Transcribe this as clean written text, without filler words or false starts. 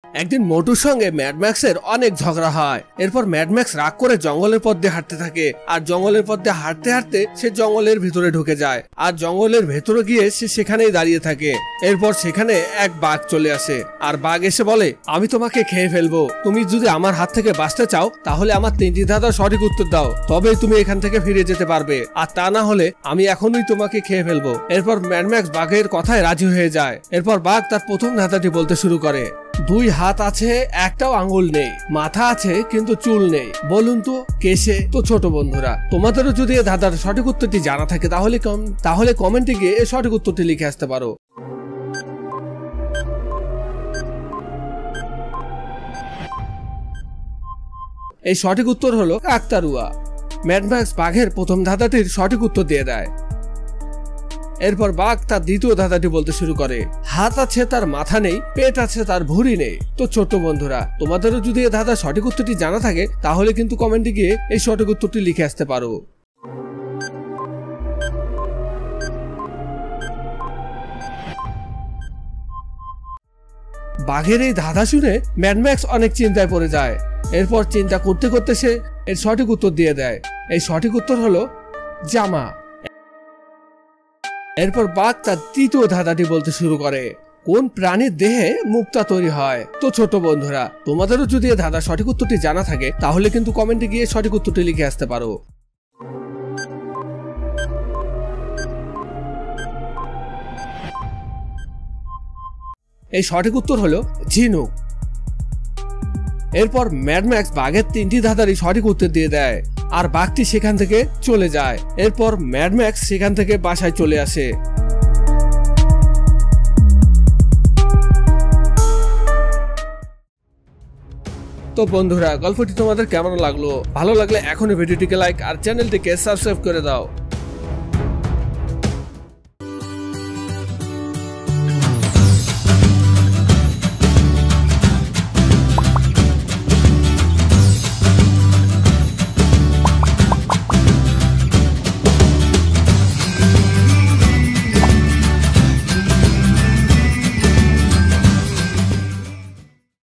একদিন মোটুর সঙ্গে ম্যাড ম্যাক্সের অনেক ঝগড়া হয়। এরপর ম্যাড ম্যাক্স রাগ করে জঙ্গলের পথ দিয়ে হাঁটতে থাকে, আর জঙ্গলের পথ দিয়ে হাঁটতে হাঁটতে সে জঙ্গলের ভিতরে ঢুকে যায়, আর জঙ্গলের ভেতরে গিয়ে সে সেখানেই দাঁড়িয়ে থাকে। এরপর সেখানে এক বাঘ চলে আসে, আর বাঘ এসে বলে, আমি তোমাকে খেয়ে ফেলবো, তুমি যদি আমার হাত থেকে বাঁচতে চাও তাহলে আমার 3টি ধাঁধার সঠিক উত্তর দাও, তবেই তুমি এখান থেকে ফিরে যেতে পারবে, আর তা না হলে আমি এখনই তোমাকে খেয়ে ফেলবো। এরপর ম্যাড ম্যাক্স বাঘের কথায় রাজি হয়ে যায়। এরপর বাঘ তার প্রথম ধাঁধাটি বলতে শুরু করে, 2 হাত আছে, একটাও আঙ্গুল নেই, মাথা আছে কিন্তু চুল নেই, বলুন তো কে সে? তো ছোট বন্ধুরা, তোমাদেরও যদি এই ধাঁধার সঠিক উত্তরটি জানা থাকে তাহলে কমেন্টে গিয়ে এই সঠিক উত্তরটি লিখে আসতে পারো। এই সঠিক উত্তর হলো কাকতাড়ুয়া। ম্যাড ম্যাক্স বাঘের প্রথম ধাঁধাটির সঠিক উত্তর দিয়ে দেয়। এরপর বাঘ তার দ্বিতীয় ধাঁধাটি বলতে শুরু করে, হাত আছে তার মাথা নেই, পেট আছে তার ভুঁড়ি নেই। তো ছোট্ট বন্ধুরা, তোমাদেরও যদি এই ধাঁধার সঠিক উত্তরটি জানা থাকে তাহলে কিন্তু কমেন্টে গিয়ে এই সঠিক উত্তরটি লিখে আসতে পারো। বাঘের এই ধাঁধা শুনে ম্যাড ম্যাক্স অনেক চিন্তায় পড়ে যায়। এরপর চিন্তা করতে করতে সে এর সঠিক উত্তর দিয়ে দেয়। এই সঠিক উত্তর হলো জামা। এরপর বাঘ তার তৃতীয় ধাঁধাটি বলতে শুরু করে, কোন প্রাণীর দেহে মুক্তা তৈরি হয়? তো ছোট বন্ধুরা, তোমাদেরও যদি এই ধাঁধার সঠিক উত্তরটি জানা থাকে তাহলে কিন্তু কমেন্টে গিয়ে সঠিক উত্তরটি লিখে আসতে পারো। এই সঠিক উত্তর হলো ঝিনুক। এরপর ম্যাড ম্যাক্স বাঘের 3টি ধাঁধারই সঠিক উত্তর দিয়ে দেয়, আর বাঘটি সেখান থেকে চলে যায়। এরপর ম্যাড ম্যাক্স সেখান থেকে বাসায় চলে আসে। তো বন্ধুরা, গল্পটি তোমাদের কেমন লাগলো? ভালো লাগলে এখনই ভিডিওটিকে লাইক আর চ্যানেলটিকে সাবস্ক্রাইব করে দাও।